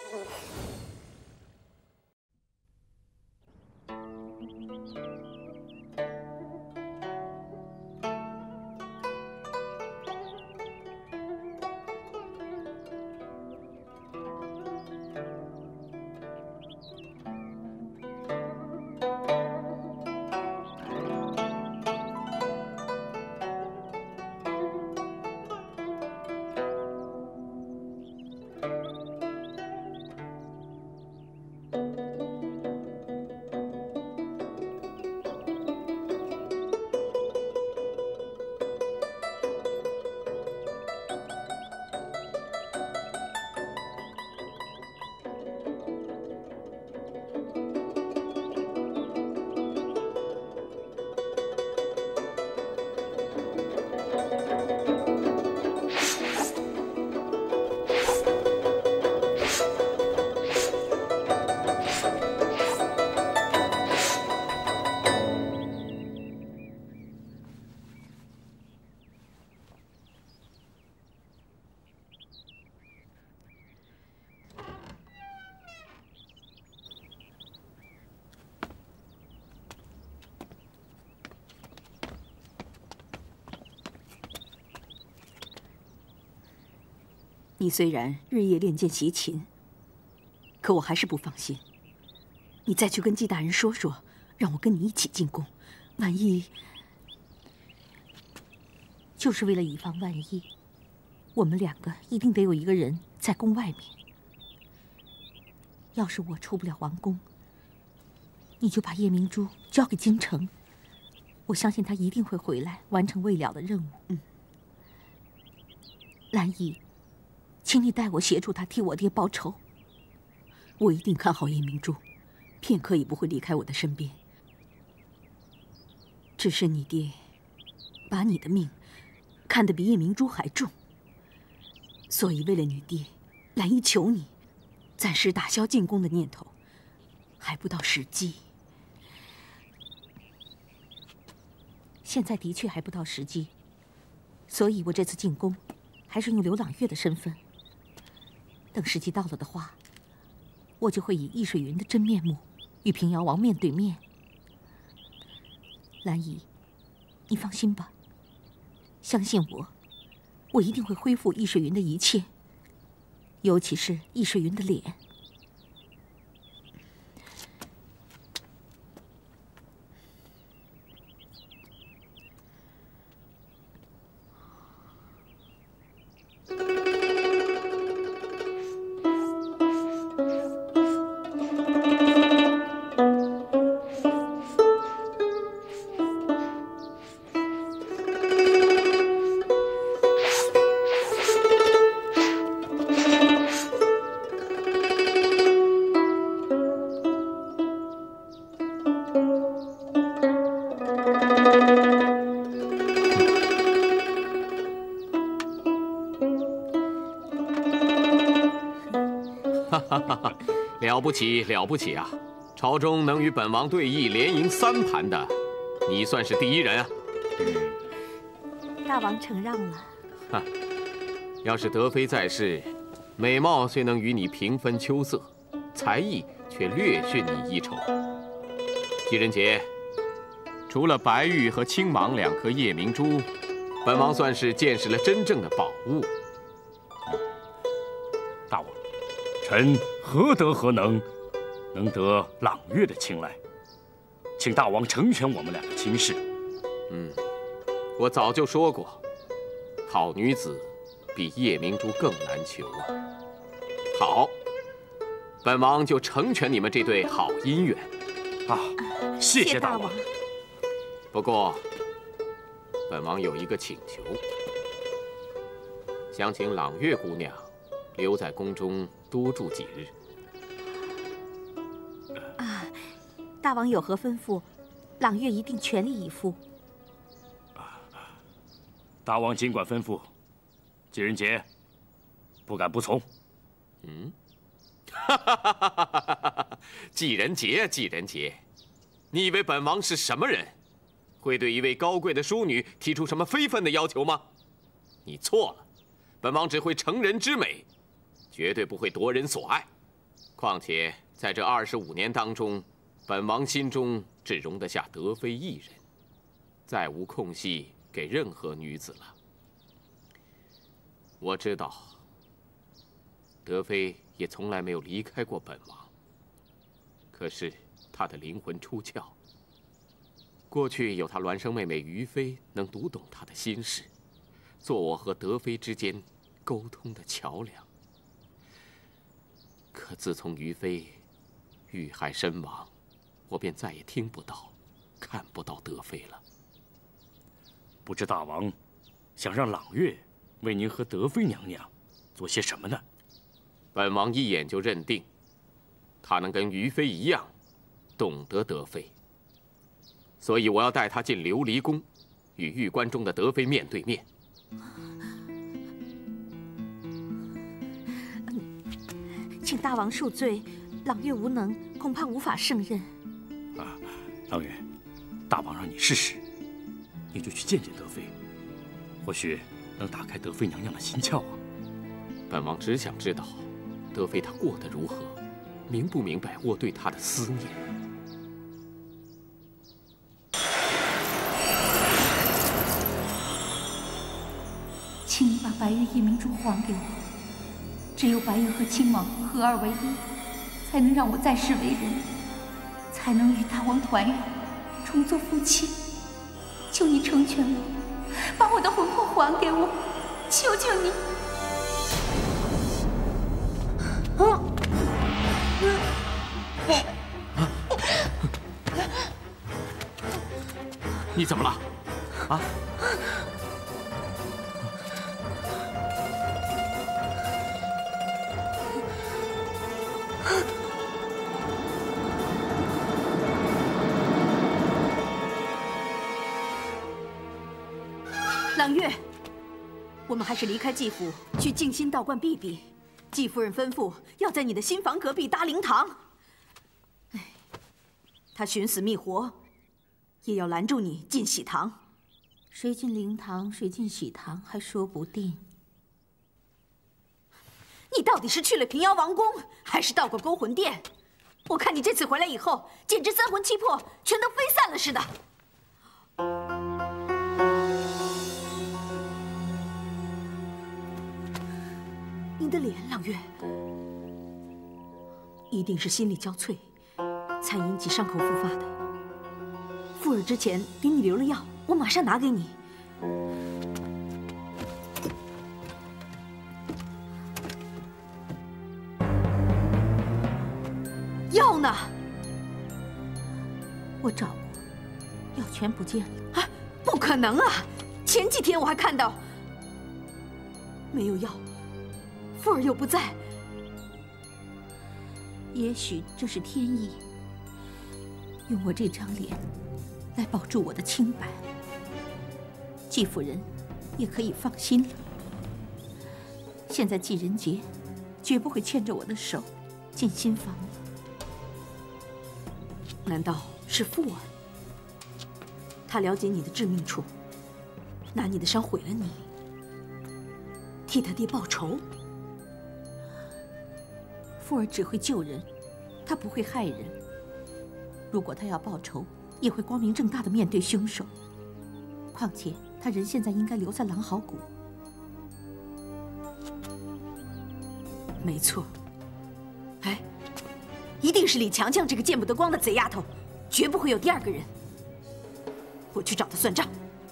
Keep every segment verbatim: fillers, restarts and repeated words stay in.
你虽然日夜练剑习琴，可我还是不放心。你再去跟季大人说说，让我跟你一起进宫。万一，就是为了以防万一，我们两个一定得有一个人在宫外面。要是我出不了王宫，你就把叶明珠交给京城，我相信他一定会回来完成未了的任务。嗯，兰姨。 请你代我协助他替我爹报仇。我一定看好叶明珠，片刻也不会离开我的身边。只是你爹把你的命看得比叶明珠还重，所以为了你爹，兰姨求你暂时打消进宫的念头，还不到时机。现在的确还不到时机，所以我这次进宫还是用刘朗月的身份。 等时机到了的话，我就会以易水云的真面目与平遥王面对面。兰姨，你放心吧，相信我，我一定会恢复易水云的一切，尤其是易水云的脸。 了不起，了不起啊！朝中能与本王对弈连赢三盘的，你算是第一人啊！ 大王承让了。 哈，要是德妃在世，美貌虽能与你平分秋色，才艺却略逊你一筹。狄仁杰，除了白玉和青芒两颗夜明珠，本王算是见识了真正的宝物。 大王，臣何德何能，能得朗月的青睐？请大王成全我们俩的亲事。 嗯，我早就说过，好女子比夜明珠更难求啊。好，本王就成全你们这对好姻缘。 啊，谢谢大王。 不过，本王有一个请求，想请朗月姑娘留在宫中多住几日。 啊，大王有何吩咐，朗月一定全力以赴。 大王尽管吩咐，狄仁杰不敢不从。 嗯，哈哈哈哈哈哈！纪仁杰，纪仁杰，你以为本王是什么人？会对一位高贵的淑女提出什么非分的要求吗？你错了，本王只会成人之美，绝对不会夺人所爱。 况且在这二十五年当中，本王心中只容得下德妃一人，再无空隙给任何女子了。我知道，德妃也从来没有离开过本王。可是她的灵魂出窍，过去有她孪生妹妹于妃能读懂她的心事，做我和德妃之间沟通的桥梁。可自从于妃遇害身亡，我便再也听不到、看不到德妃了。 不知大王想让朗月为您和德妃娘娘做些什么呢？ 本王一眼就认定，她能跟于妃一样，懂得德妃。所以我要带她进琉璃宫，与玉棺中的德妃面对面。 请大王恕罪，朗月无能，恐怕无法胜任。 啊，朗月，大王让你试试，你就去见见德妃，或许能打开德妃娘娘的心窍啊。 本王只想知道，德妃她过得如何，明不明白我对她的思念？ 请你把白玉夜明珠还给我。只有白玉和亲王合二为一，才能让我再世为人，才能与大王团圆，重做夫妻。求你成全我，把我的魂魄还给我，求求你！ 你怎么了？啊？ 朗月，我们还是离开继府，去静心道观避避。季夫人吩咐要在你的新房隔壁搭灵堂。哎，她寻死觅活，也要拦住你进喜堂。 谁进灵堂，谁进喜堂，还说不定。 你到底是去了平遥王宫，还是到过勾魂殿？我看你这次回来以后，简直三魂七魄全都飞散了似的。你的脸，朗月，一定是心力交瘁，才引起伤口复发的。妇儿之前给你留了药，我马上拿给你。药呢？ 我找过，药全不见了。 啊，不可能啊！前几天我还看到没有药。妇儿又不在， 也许这是天意，用我这张脸来保住我的清白，季夫人也可以放心了。现在季仁杰绝不会牵着我的手进新房了。 难道是富儿？他了解你的致命处，拿你的伤毁了你，替他爹报仇？ 富儿只会救人，他不会害人。如果他要报仇，也会光明正大的面对凶手。况且他人现在应该留在狼嚎谷。 没错。哎，一定是李强强这个见不得光的贼丫头，绝不会有第二个人。我去找他算账。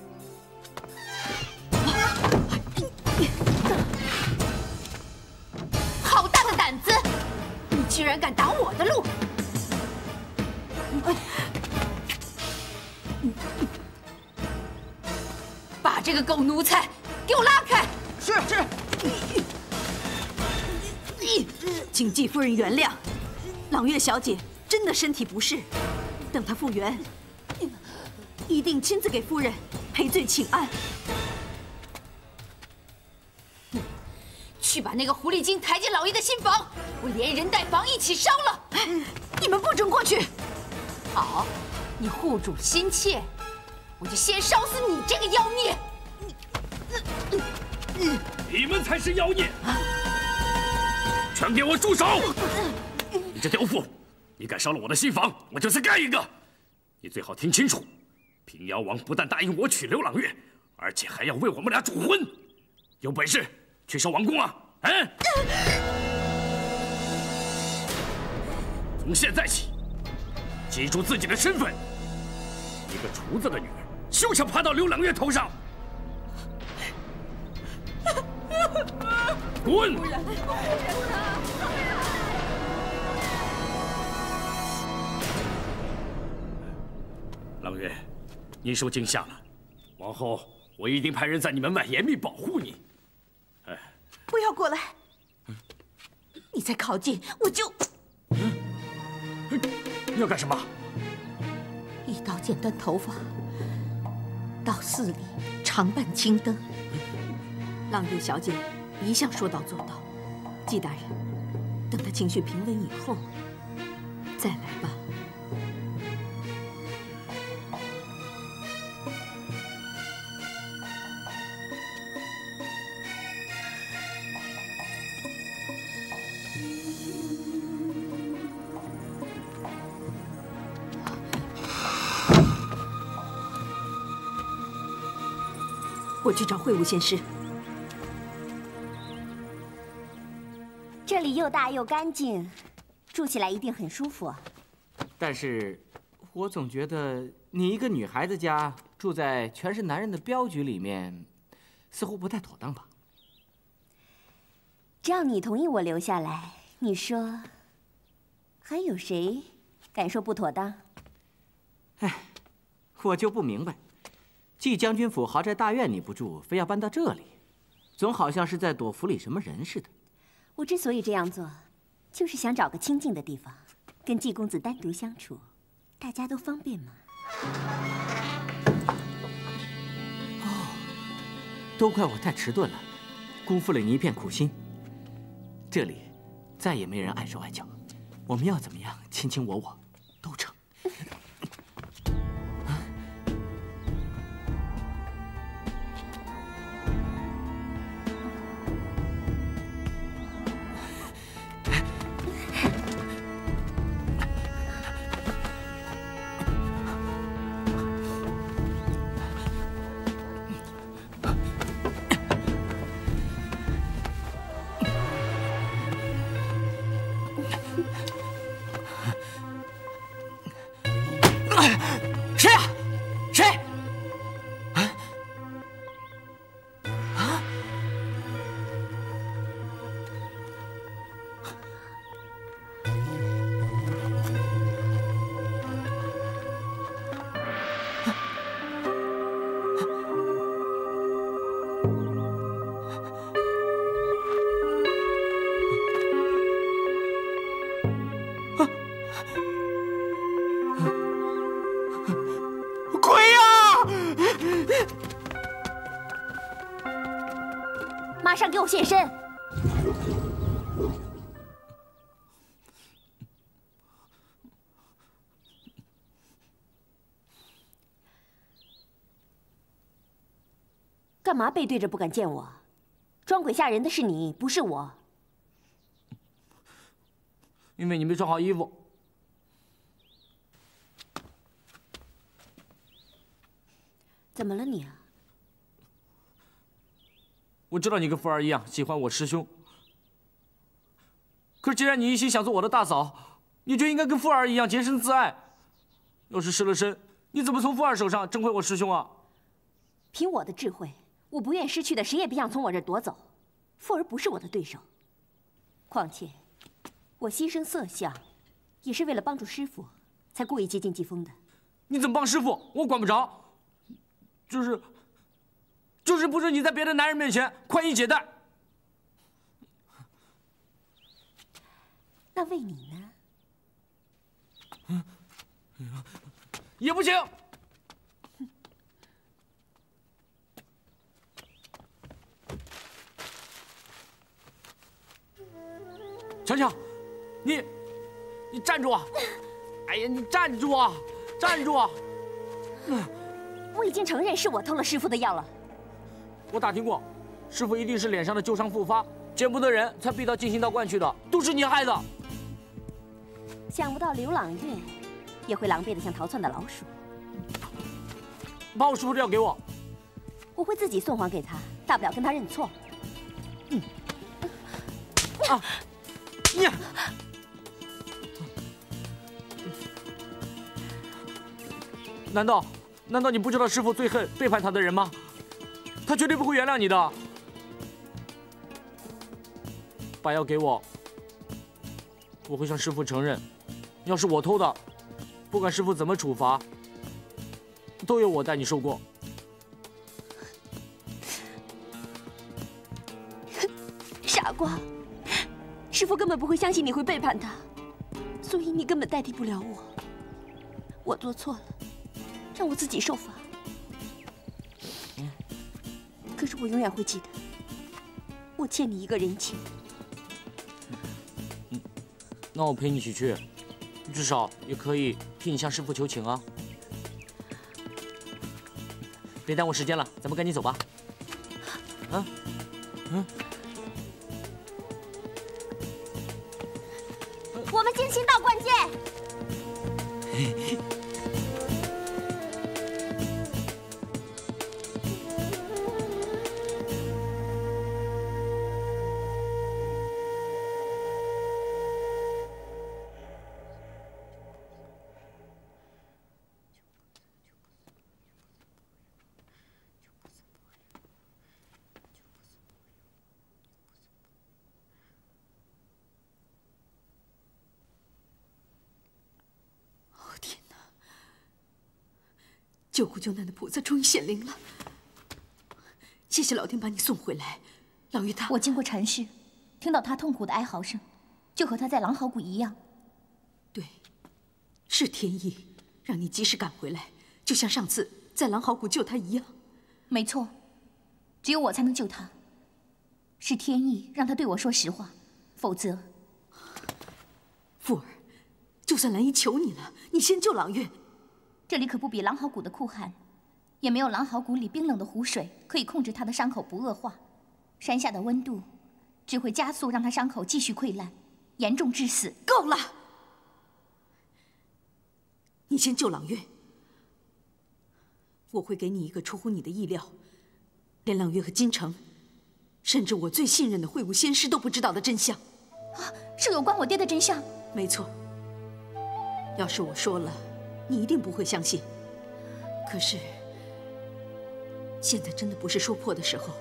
好大的胆子！你居然敢挡我的路！把这个狗奴才给我拉开！ 是是。 请季夫人原谅，朗月小姐真的身体不适，等她复原，一定亲自给夫人赔罪请安。去把那个狐狸精抬进老爷的新房，我连人带房一起烧了！你们不准过去！好，你护主心切，我就先烧死你这个妖孽！ 你们才是妖孽！全给我住手！ 你这刁妇，你敢烧了我的新房，我就再干一个！你最好听清楚，平遥王不但答应我娶刘朗月，而且还要为我们俩主婚。有本事去烧王宫啊！嗯。从现在起，记住自己的身份。一个厨子的女儿，休想爬到刘朗月头上！滚！朗月，你受惊吓了，往后我一定派人在你门外严密保护你。哎， 不要过来！你再靠近，我就…… 你要干什么？ 一刀剪断头发，到寺里常伴青灯。朗月小姐一向说到做到，季大人，等她情绪平稳以后再来吧。我去找会武仙师。 这里又大又干净，住起来一定很舒服。 但是，我总觉得你一个女孩子家住在全是男人的镖局里面，似乎不太妥当吧？ 只要你同意我留下来，你说，还有谁敢说不妥当？ 哎，我就不明白。 季将军府豪宅大院你不住，非要搬到这里，总好像是在躲府里什么人似的。 我之所以这样做，就是想找个清静的地方，跟季公子单独相处，大家都方便嘛。 哦，都怪我太迟钝了，辜负了你一片苦心。这里再也没人碍手碍脚，我们要怎么样，卿卿我我都成。 谁呀？谁？啊？啊？ 马上给我现身！干嘛背对着不敢见我？装鬼吓人的是你，不是我。 因为你没穿好衣服。 怎么了你啊？ 我知道你跟富儿一样喜欢我师兄，可是既然你一心想做我的大嫂，你就应该跟富儿一样洁身自爱。要是失了身，你怎么从富儿手上争回我师兄啊？ 凭我的智慧，我不愿失去的，谁也别想从我这儿夺走。富儿不是我的对手，况且我牺牲色相，也是为了帮助师傅，才故意接近季风的。 你怎么帮师傅？我管不着，就是。 就是不准你在别的男人面前宽衣解带。 那为你呢？也不行。强强，你你站住啊！哎呀，你站住啊！站住啊！ 我已经承认是我偷了师傅的药了。 我打听过，师傅一定是脸上的旧伤复发，见不得人才逼到静心道观去的，都是你害的。 想不到刘朗月也会狼狈的像逃窜的老鼠。 把我师傅的药给我， 我会自己送还给他，大不了跟他认错。 嗯。啊！你。 难道，难道你不知道师父最恨背叛他的人吗？他绝对不会原谅你的。把药给我，我会向师父承认，要是我偷的，不管师父怎么处罚，都由我带你受过。 傻瓜，师父根本不会相信你会背叛他，所以你根本代替不了我。我做错了。 让我自己受罚。可是我永远会记得，我欠你一个人情。 嗯，那我陪你一起去，至少也可以替你向师父求情啊。别耽误时间了，咱们赶紧走吧。啊，嗯。 我们进行到关键。 救苦救难的菩萨终于显灵了，谢谢老天把你送回来。朗月他， 我经过禅师，听到他痛苦的哀嚎声，就和他在狼嚎谷一样。 对，是天意让你及时赶回来，就像上次在狼嚎谷救他一样。 没错，只有我才能救他。是天意让他对我说实话，否则…… 富儿，就算兰姨求你了，你先救朗月。 这里可不比狼嚎谷的酷寒，也没有狼嚎谷里冰冷的湖水可以控制他的伤口不恶化。山下的温度只会加速让他伤口继续溃烂，严重致死。 够了！你先救朗月，我会给你一个出乎你的意料，连朗月和金城，甚至我最信任的会武仙师都不知道的真相。 啊，是有关我爹的真相？ 没错。要是我说了。 你一定不会相信，可是现在真的不是说破的时候。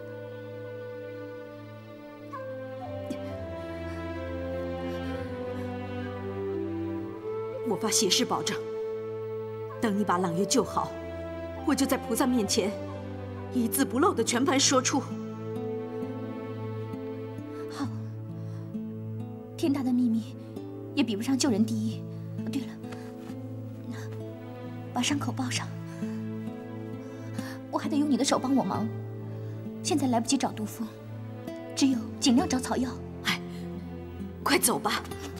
我发邪誓保证，等你把朗月救好，我就在菩萨面前一字不漏的全盘说出。 好，天大的秘密也比不上救人第一。对了。 把伤口包上，我还得用你的手帮我忙。现在来不及找毒蜂，只有尽量找草药。 哎，快走吧！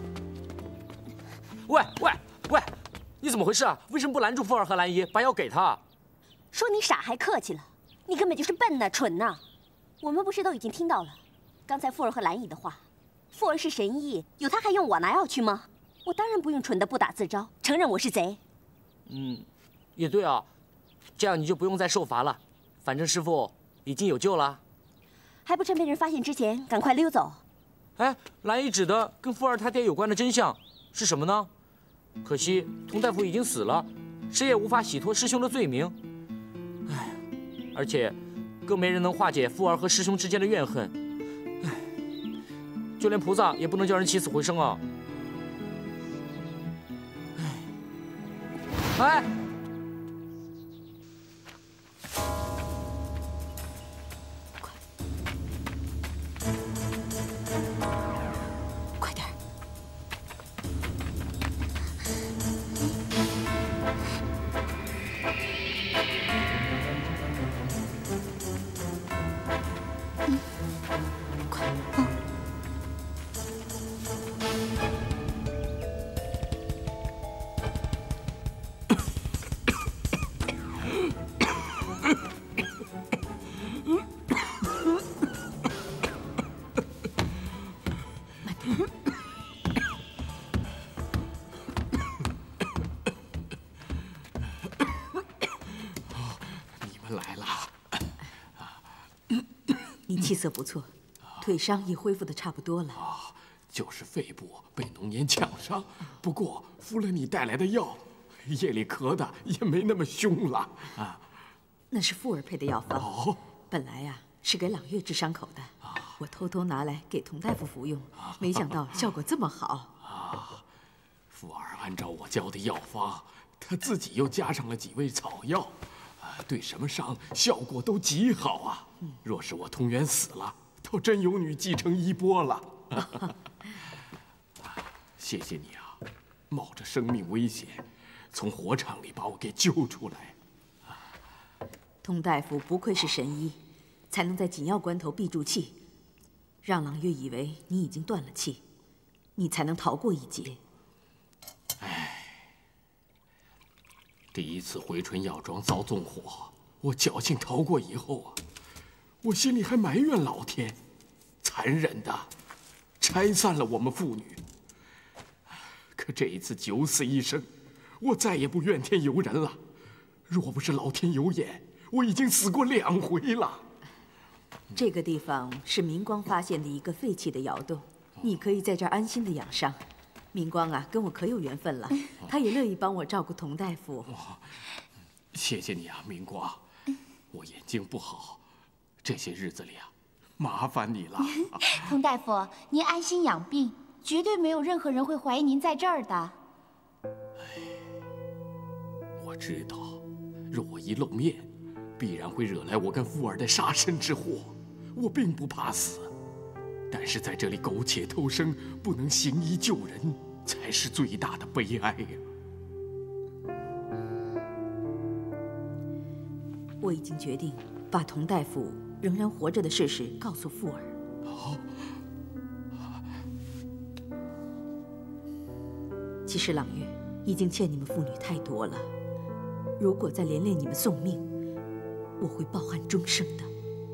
喂喂喂，你怎么回事啊？为什么不拦住富儿和兰姨，把药给他？ 说你傻还客气了，你根本就是笨呐、蠢呐！我们不是都已经听到了刚才富儿和兰姨的话？富儿是神医，有他还用我拿药去吗？我当然不用蠢的不打自招，承认我是贼。 嗯，也对啊，这样你就不用再受罚了。反正师傅已经有救了， 还不趁被人发现之前赶快溜走。 哎，兰姨指的跟富儿他爹有关的真相是什么呢？可惜佟大夫已经死了，谁也无法洗脱师兄的罪名。哎，而且更没人能化解富儿和师兄之间的怨恨。哎，就连菩萨也不能叫人起死回生啊。 哎， 快，快点！嗯，快！嗯啊！ 你气色不错，腿伤也恢复的差不多了。 啊，就是肺部被浓烟呛伤，不过服了你带来的药，夜里咳的也没那么凶了啊。 那是富儿配的药方， 哦， 本来呀是给朗月治伤口的，我偷偷拿来给童大夫服用，没想到效果这么好。 啊，富儿按照我教的药方，他自己又加上了几味草药，啊，对什么伤效果都极好啊。若是我通元死了，倒真有女继承衣钵了。谢谢你啊，冒着生命危险，从火场里把我给救出来。 童大夫不愧是神医，才能在紧要关头闭住气，让朗月以为你已经断了气，你才能逃过一劫。 唉，第一次回春药庄遭纵火，我侥幸逃过以后啊，我心里还埋怨老天，残忍的拆散了我们父女。可这一次九死一生，我再也不怨天尤人了。若不是老天有眼，我已经死过两回了。 这个地方是明光发现的一个废弃的窑洞，你可以在这儿安心的养伤。明光啊，跟我可有缘分了，他也乐意帮我照顾童大夫。 谢谢你啊，明光。我眼睛不好，这些日子里啊，麻烦你了。 童大夫，您安心养病，绝对没有任何人会怀疑您在这儿的。 我知道，若我一露面，必然会惹来我跟富儿的杀身之祸。我并不怕死，但是在这里苟且偷生，不能行医救人，才是最大的悲哀呀。 我已经决定把童大夫仍然活着的事实告诉富儿。 哦。 其实朗月已经欠你们父女太多了，如果再连累你们送命，我会抱憾终生的。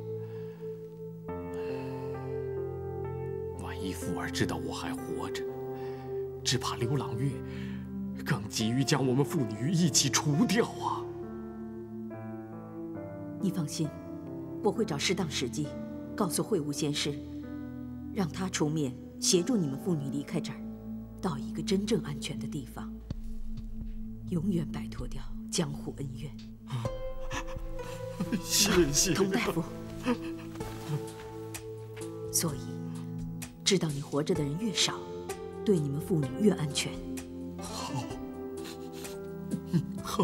万一富儿知道我还活着，只怕刘朗月更急于将我们父女一起除掉啊！ 你放心，我会找适当时机，告诉会晤仙师，让他出面协助你们父女离开这儿，到一个真正安全的地方，永远摆脱掉江湖恩怨。 谢谢童大夫。所以，知道你活着的人越少，对你们父女越安全。 好，好。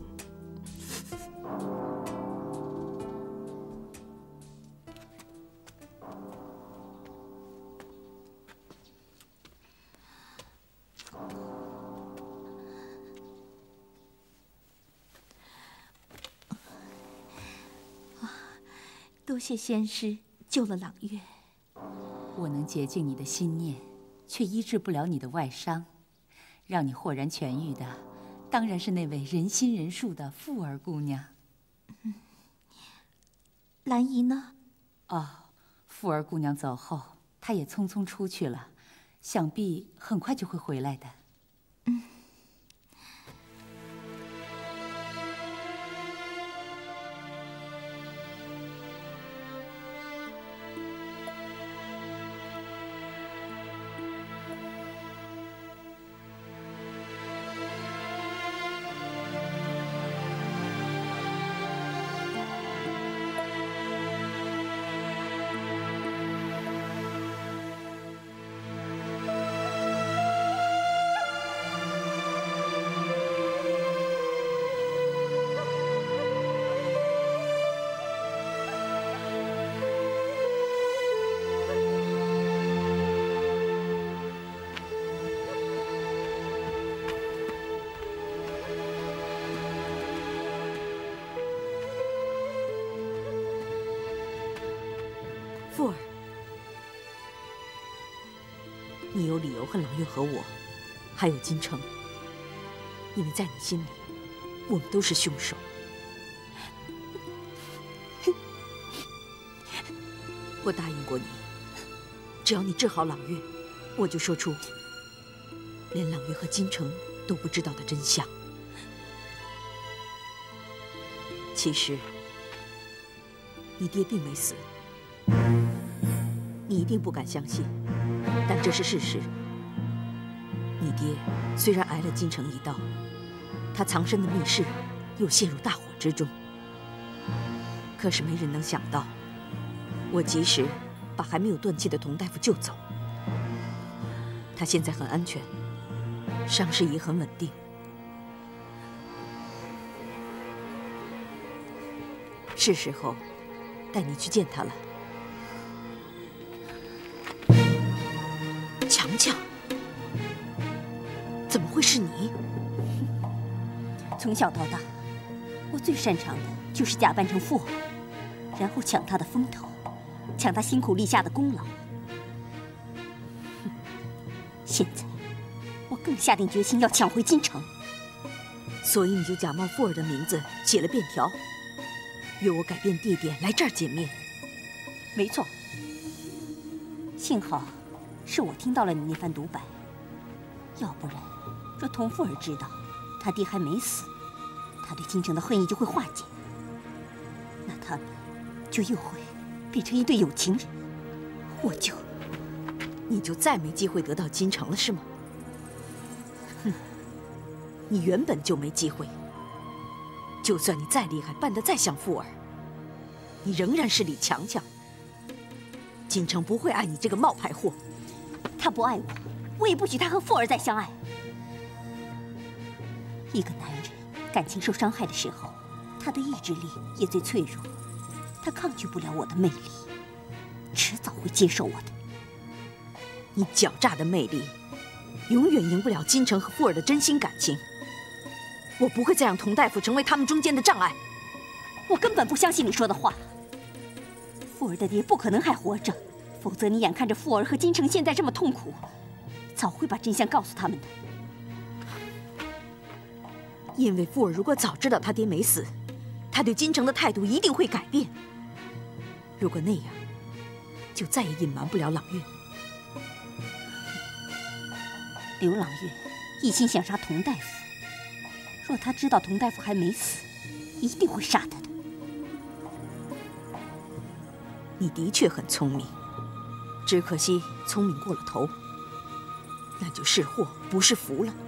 多谢仙师救了朗月。 我能洁净你的心念，却医治不了你的外伤。让你豁然痊愈的，当然是那位仁心仁术的富儿姑娘。 嗯，兰姨呢？ 哦，富儿姑娘走后，她也匆匆出去了，想必很快就会回来的。 嗯。 富儿，你有理由恨朗月和我，还有金城，因为在你心里，我们都是凶手。我答应过你，只要你治好朗月，我就说出连朗月和金城都不知道的真相。其实，你爹并没死。 你一定不敢相信，但这是事实。你爹虽然挨了京城一刀，他藏身的密室又陷入大火之中，可是没人能想到，我及时把还没有断气的佟大夫救走。他现在很安全，伤势也很稳定。是时候带你去见他了。强强，怎么会是你？ 从小到大，我最擅长的就是假扮成富儿，然后抢他的风头，抢他辛苦立下的功劳。现在，我更下定决心要抢回京城。 所以你就假冒富儿的名字写了便条，约我改变地点来这儿见面。 没错，幸好是我听到了你那番独白，要不然，若佟富儿知道他爹还没死，他对京城的恨意就会化解，那他们就又会变成一对有情人，我就， 你就再没机会得到京城了，是吗？哼，你原本就没机会。就算你再厉害，扮得再像富儿，你仍然是李强强。京城不会爱你这个冒牌货。 他不爱我，我也不许他和富儿再相爱。一个男人感情受伤害的时候，他的意志力也最脆弱，他抗拒不了我的魅力，迟早会接受我的。 你狡诈的魅力，永远赢不了京城和富儿的真心感情。我不会再让佟大夫成为他们中间的障碍。 我根本不相信你说的话。富儿的爹不可能还活着，否则你眼看着富儿和京城现在这么痛苦，早会把真相告诉他们的。 因为富儿如果早知道他爹没死，他对京城的态度一定会改变。如果那样，就再也隐瞒不了朗月。 刘朗月一心想杀佟大夫，若他知道佟大夫还没死，一定会杀他的。 你的确很聪明，只可惜聪明过了头，那就是祸不是福了。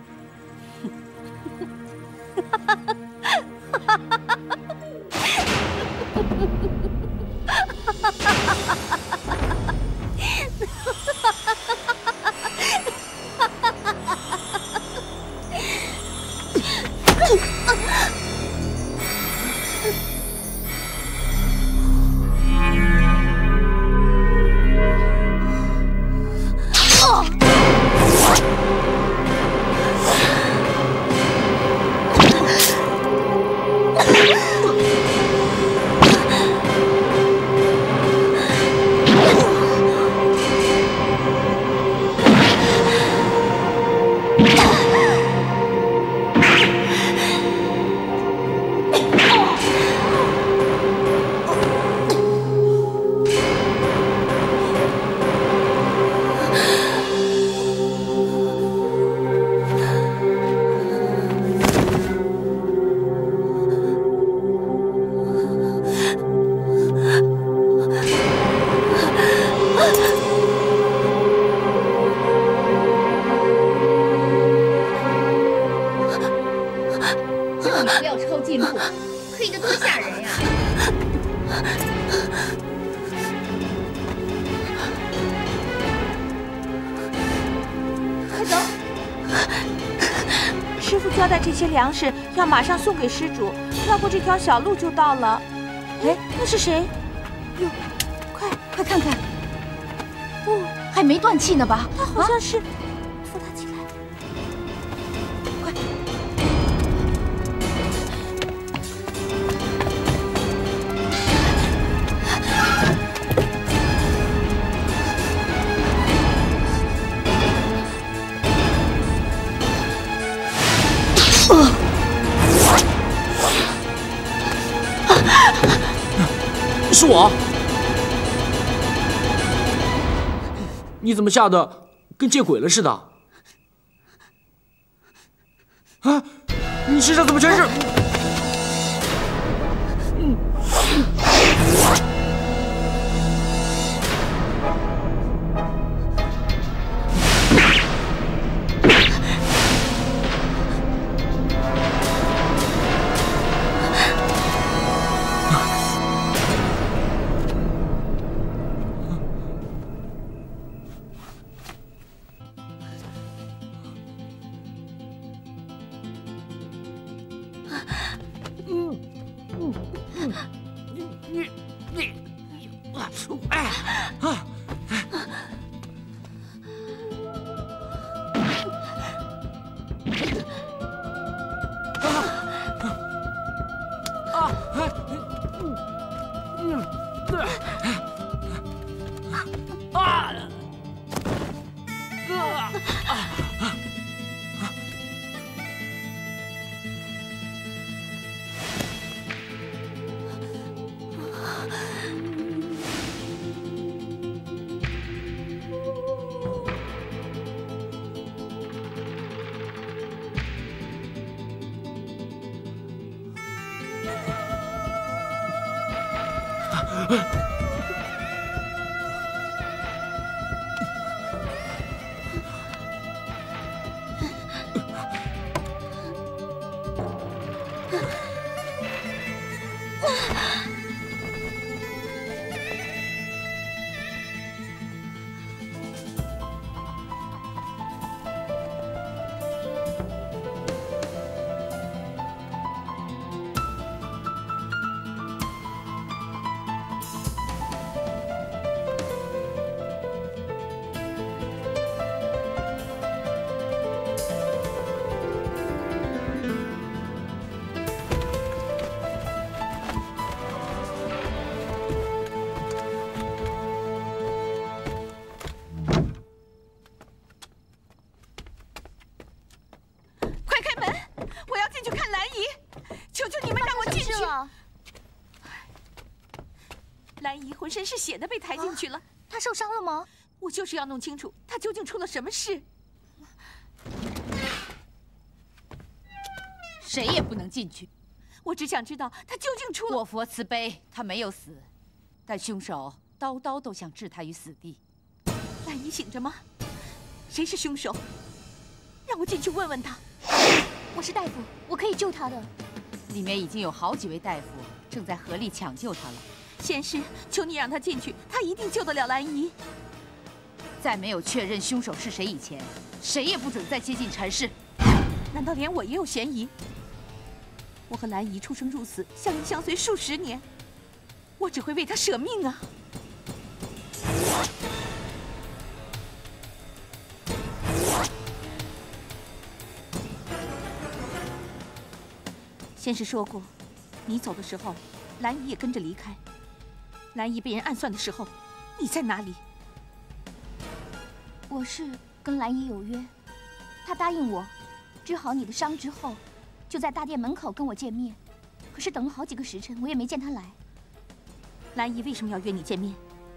粮食要马上送给施主，绕过这条小路就到了。哎，那是谁？哟，快快看看！ 不，还没断气呢吧？ 他好像是，扶他起来，快！ 是我，你怎么吓得跟见鬼了似的？啊，你身上怎么全是？嗯。 你，哎啊！ 兰姨浑身是血的被抬进去了，啊、 她受伤了吗？ 我就是要弄清楚她究竟出了什么事。 谁也不能进去。 我只想知道她究竟出了。 我佛慈悲，她没有死，但凶手刀刀都想置她于死地。 兰姨醒着吗？谁是凶手？让我进去问问他。 我是大夫，我可以救她的。 里面已经有好几位大夫正在合力抢救她了。 仙师，求你让他进去，他一定救得了兰姨。 在没有确认凶手是谁以前，谁也不准再接近禅室。 难道连我也有嫌疑？我和兰姨出生入死，相依相随数十年，我只会为她舍命啊！仙师说过，你走的时候，兰姨也跟着离开。 兰姨被人暗算的时候，你在哪里？ 我是跟兰姨有约，她答应我，治好你的伤之后，就在大殿门口跟我见面。可是等了好几个时辰，我也没见她来。 兰姨为什么要约你见面？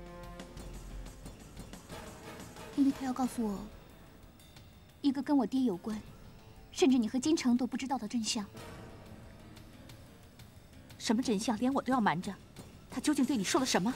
因为她要告诉我一个跟我爹有关，甚至你和京城都不知道的真相。 什么真相？连我都要瞒着？ 他究竟对你说了什么？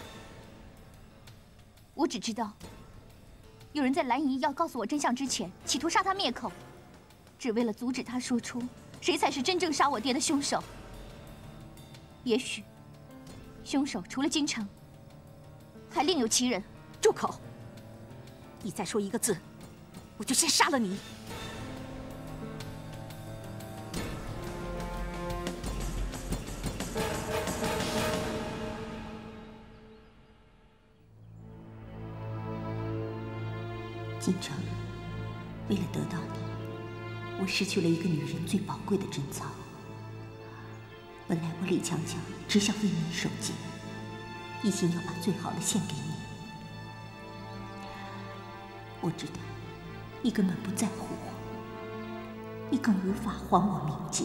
我只知道，有人在兰姨要告诉我真相之前，企图杀她灭口，只为了阻止她说出谁才是真正杀我爹的凶手。也许，凶手除了京城，还另有其人。 住口！你再说一个字，我就先杀了你！ 京城，为了得到你，我失去了一个女人最宝贵的珍藏。本来我李强强只想为你守节，一心要把最好的献给你。我知道，你根本不在乎我，你更无法还我名节。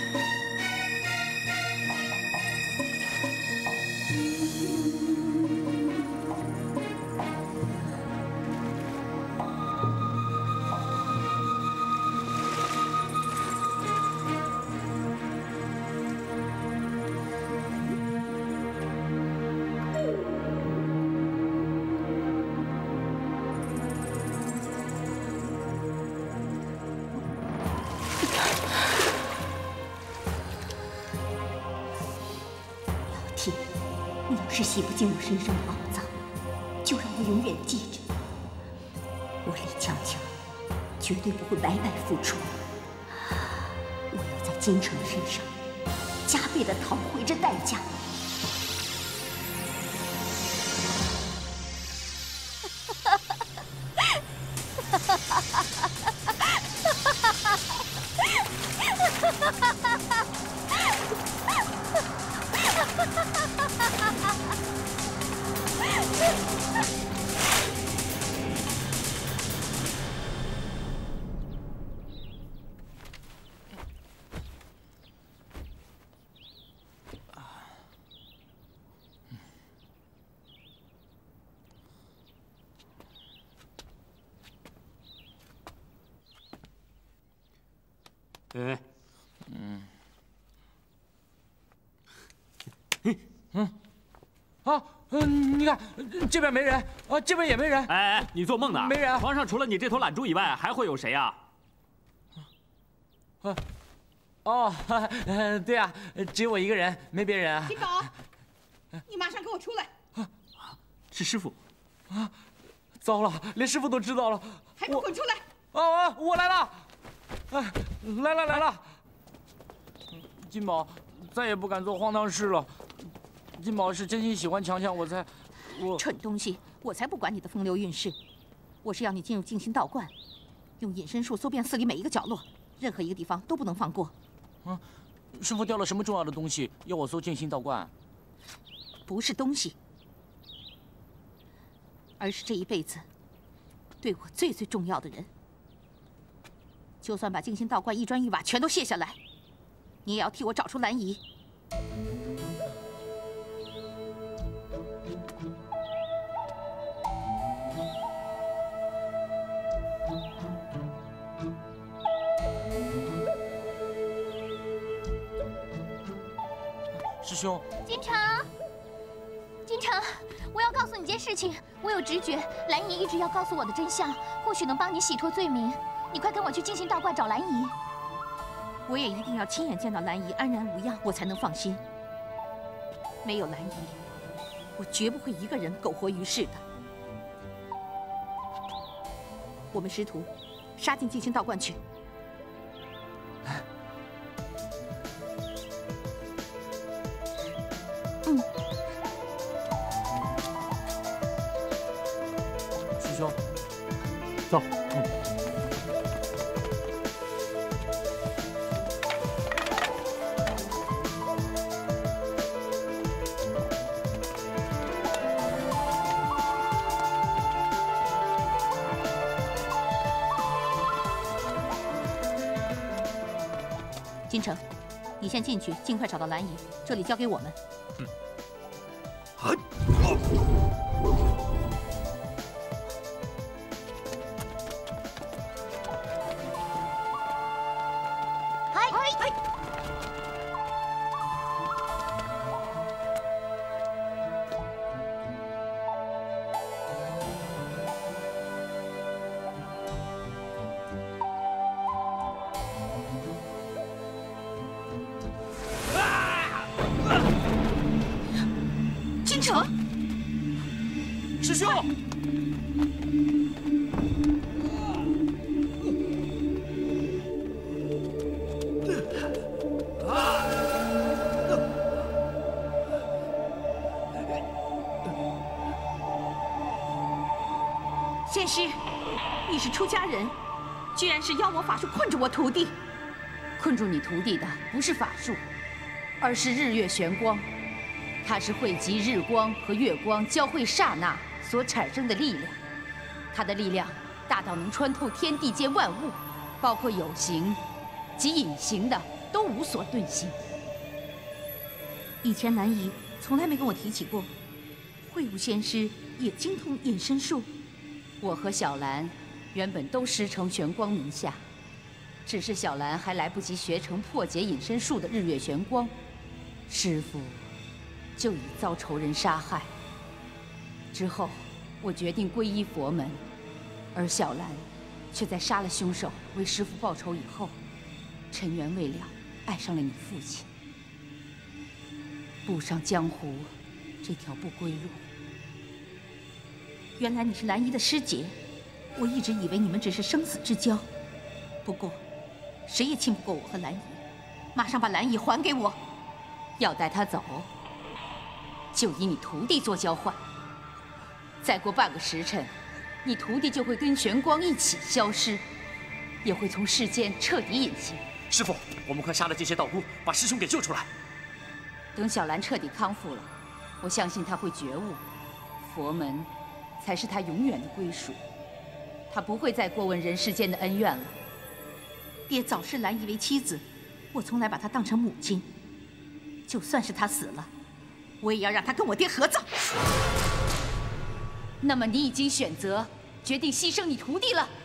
嗯。 切，你要是洗不净我身上的宝藏，就让我永远记着，我李强强绝对不会白白付出。我要在京城身上加倍的讨回这代价。 哎，嗯，嗯，啊，嗯，你看这边没人，啊，这边也没人。 哎哎，你做梦呢？ 没人。 皇上除了你这头懒猪以外，还会有谁呀？ 啊，哦，对啊，只有我一个人，没别人啊。 金宝，你马上给我出来！ 啊，是师傅。 啊，糟了，连师傅都知道了。 还不滚出来！ 哦哦，我来了。哎，来了来了！金宝再也不敢做荒唐事了。金宝是真心喜欢强强，我才我蠢东西，我才不管你的风流韵事，我是要你进入静心道观，用隐身术搜遍寺里每一个角落，任何一个地方都不能放过。 啊，师傅掉了什么重要的东西，要我搜静心道观？ 不是东西，而是这一辈子对我最最重要的人。就算把静心道观一砖一瓦全都卸下来，你也要替我找出蓝姨。 师兄， 金城，金城，我要告诉你件事情。我有直觉，蓝姨一直要告诉我的真相，或许能帮你洗脱罪名。你快跟我去静心道观找蓝姨。 我也一定要亲眼见到蓝姨安然无恙，我才能放心。没有蓝姨，我绝不会一个人苟活于世的。我们师徒杀进静心道观去。嗯。 师兄， 走。 嗯。 金城，你先进去，尽快找到蓝姨，这里交给我们。 嗯。 嗨！嗨！ 金城， 师兄。 仙师，你是出家人，居然是妖魔法术困住我徒弟。 困住你徒弟的不是法术，而是日月玄光。它是汇集日光和月光交汇刹那所产生的力量。它的力量大到能穿透天地间万物，包括有形及隐形的都无所遁形。 以前蓝姨从来没跟我提起过，慧武仙师也精通隐身术。 我和小兰原本都师承玄光门下，只是小兰还来不及学成破解隐身术的日月玄光，师父就已遭仇人杀害。之后，我决定皈依佛门，而小兰却在杀了凶手为师父报仇以后，尘缘未了，爱上了你父亲。 步上江湖这条不归路。 原来你是兰姨的师姐，我一直以为你们只是生死之交。不过，谁也亲不过我和兰姨。马上把兰姨还给我。 要带她走，就以你徒弟做交换。再过半个时辰，你徒弟就会跟玄光一起消失，也会从世间彻底隐形。 师傅，我们快杀了这些道姑，把师兄给救出来。 等小兰彻底康复了，我相信她会觉悟，佛门才是她永远的归属。她不会再过问人世间的恩怨了。 爹早视兰姨为妻子，我从来把她当成母亲。就算是她死了，我也要让她跟我爹合葬。 那么你已经选择决定牺牲你徒弟了。